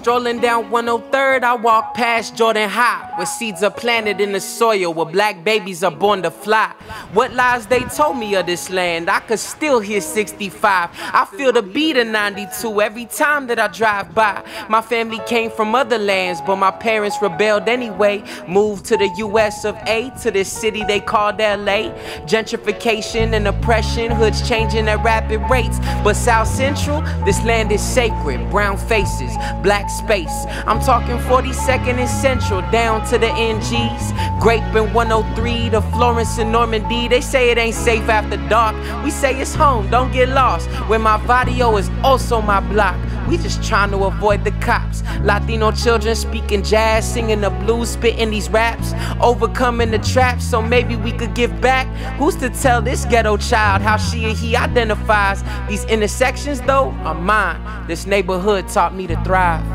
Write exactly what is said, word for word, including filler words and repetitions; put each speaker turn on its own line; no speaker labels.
Strolling down one oh third, I walk past Jordan High, where seeds are planted in the soil, where black babies are born to fly. What lies they told me of this land, I could still hear sixty-five. I feel the beat of ninety-two every time that I drive by. My family came from other lands, but my parents rebelled anyway. Moved to the U S of A, to this city they called L A. Gentrification and oppression, hoods changing at rapid rates. But South Central, this land is sacred. Brown faces, black space. I'm talking forty-second and Central, down to the N Gs. Grape in one oh three, to Florence and Normandy. They say it ain't safe after dark. We say it's home, don't get lost. Where my Vadio is also my block. We just trying to avoid the cops. Latino children speaking jazz, singing the blues, spitting these raps, overcoming the traps, so maybe we could give back. Who's to tell this ghetto child how she or he identifies? These intersections though are mine. This neighborhood taught me to thrive.